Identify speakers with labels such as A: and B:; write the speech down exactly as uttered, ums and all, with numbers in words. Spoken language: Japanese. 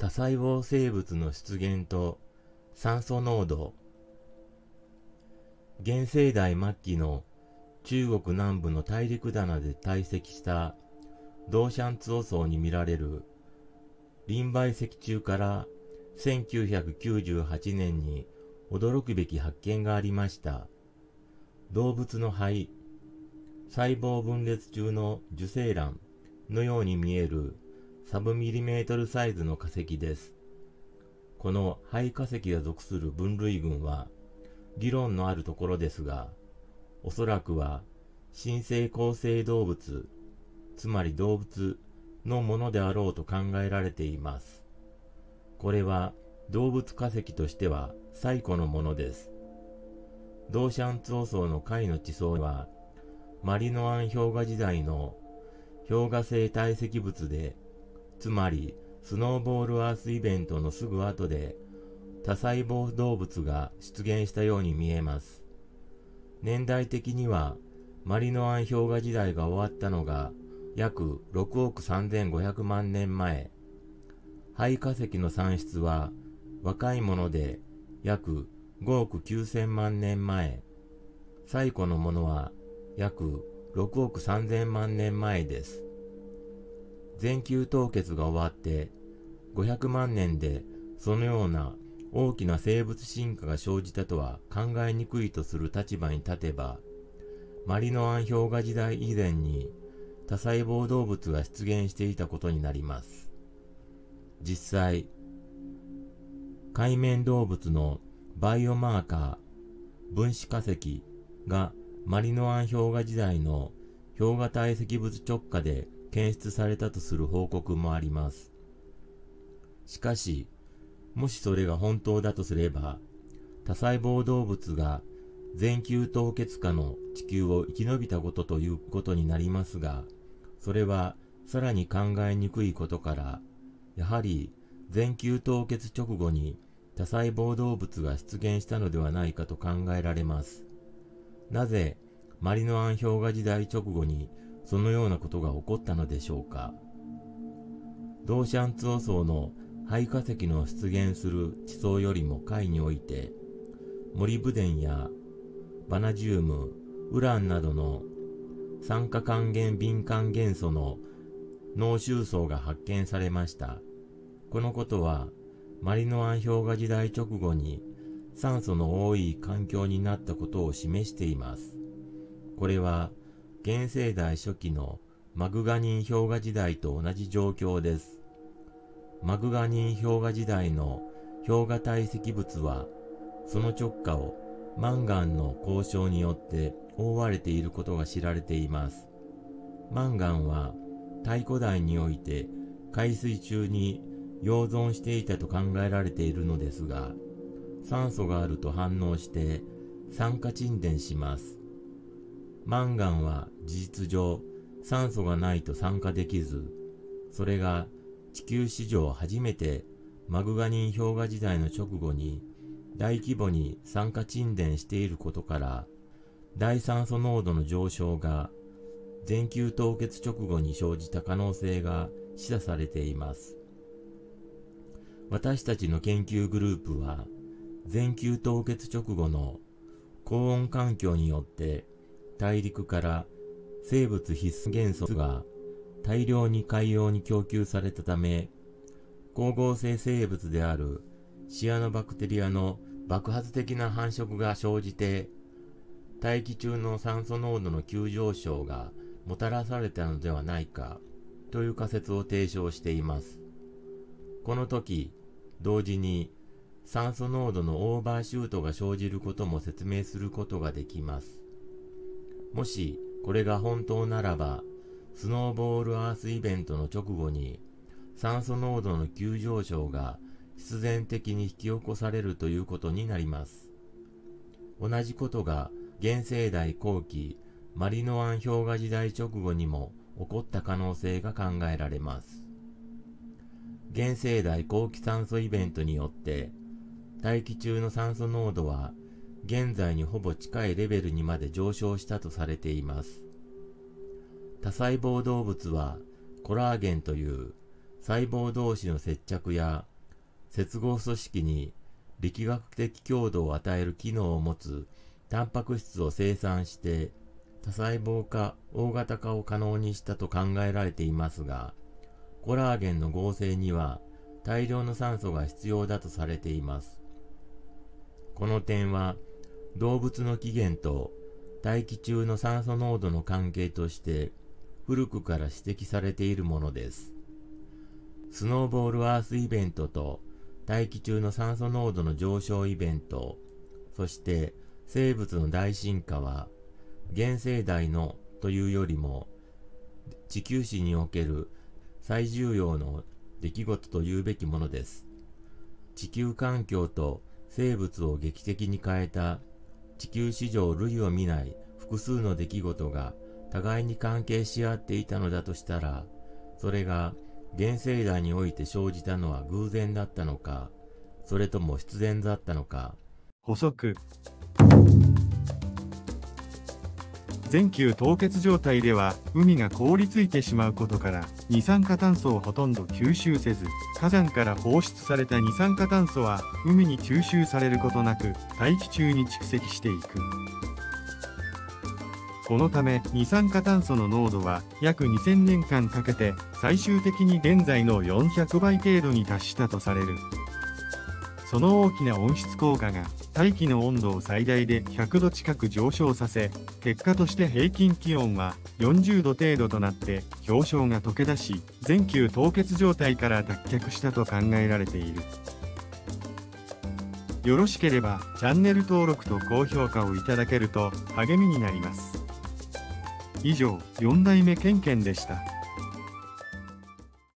A: 多細胞生物の出現と酸素濃度。現世代末期の中国南部の大陸棚で堆積したドーシャンツオ層に見られるリンバイ石柱からせんきゅうひゃくきゅうじゅうはちねんに驚くべき発見がありました。動物の肺、細胞分裂中の受精卵のように見えるサブミリメートルサイズの化石です。この肺化石が属する分類群は議論のあるところですが、おそらくは新生構成動物、つまり動物のものであろうと考えられています。これは動物化石としては最古のものです。ドーシャンツオ層の貝の地層はマリノアン氷河時代の氷河性堆積物で、つまりスノーボールアースイベントのすぐ後で多細胞動物が出現したように見えます。年代的にはマリノアン氷河時代が終わったのが約ろくおくさんぜんごひゃくまんねんまえ。肺化石の産出は若いもので約ごおくきゅうせんまんねんまえ。最古のものは約ろくおくさんぜんまんねんまえです。全球凍結が終わってごひゃくまんねんでそのような大きな生物進化が生じたとは考えにくいとする立場に立てば、マリノアン氷河時代以前に多細胞動物が出現していたことになります。実際、海面動物のバイオマーカー、分子化石がマリノアン氷河時代の氷河堆積物直下で検出されたとする報告もあります。しかし、もしそれが本当だとすれば、多細胞動物が全球凍結下の地球を生き延びたことということになりますが、それはさらに考えにくいことから、やはり全球凍結直後に多細胞動物が出現したのではないかと考えられます。なぜマリノアン氷河時代直後にそのようなことが起こったのでしょうか。ドーシャンツオ層の肺化石の出現する地層よりも下位において、モリブデンやバナジウム、ウランなどの酸化還元敏感元素の濃集層が発見されました。このことはマリノアン氷河時代直後に酸素の多い環境になったことを示しています。これは現世代初期のマグガニン氷河時代と同じ状況です。マグガニン氷河時代の氷河堆積物はその直下をマンガンの鉱床によって覆われていることが知られています。マンガンは太古代において海水中に溶存していたと考えられているのですが、酸素があると反応して酸化沈殿します。マンガンは事実上酸素がないと酸化できず、それが地球史上初めてマグガニン氷河時代の直後に大規模に酸化沈殿していることから、大酸素濃度の上昇が全球凍結直後に生じた可能性が示唆されています。私たちの研究グループは、全球凍結直後の高温環境によって大陸から生物必須元素が大量に海洋に供給されたため、光合成生物であるシアノバクテリアの爆発的な繁殖が生じて、大気中の酸素濃度の急上昇がもたらされたのではないかという仮説を提唱しています。この時、同時に酸素濃度のオーバーシュートが生じることも説明することができます。もしこれが本当ならば、スノーボールアースイベントの直後に酸素濃度の急上昇が必然的に引き起こされるということになります。同じことが現世代後期マリノアン氷河時代直後にも起こった可能性が考えられます。現世代後期酸素イベントによって大気中の酸素濃度は現在にほぼ近いレベルにまで上昇したとされています。多細胞動物はコラーゲンという細胞同士の接着や接合組織に力学的強度を与える機能を持つタンパク質を生産して多細胞化、大型化を可能にしたと考えられていますが、コラーゲンの合成には大量の酸素が必要だとされています。この点は動物の起源と大気中の酸素濃度の関係として古くから指摘されているものです。スノーボールアースイベントと大気中の酸素濃度の上昇イベント、そして生物の大進化は現世代のというよりも地球史における最重要の出来事というべきものです。地球環境と生物を劇的に変えた地球史上類を見ない複数の出来事が互いに関係し合っていたのだとしたら、それが現世代において生じたのは偶然だったのか、それとも必然だったのか。
B: 補足。全球凍結状態では海が凍りついてしまうことから二酸化炭素をほとんど吸収せず、火山から放出された二酸化炭素は海に吸収されることなく大気中に蓄積していく。このため二酸化炭素の濃度は約にせんねんかんかけて最終的に現在のよんひゃくばい程度に達したとされる。その大きな温室効果が大気の温度を最大でひゃくど近く上昇させ、結果として平均気温はよんじゅうど程度となって氷床が溶け出し、全球凍結状態から脱却したと考えられている。よろしければチャンネル登録と高評価をいただけると励みになります。以上、よん代目ケンケンでした。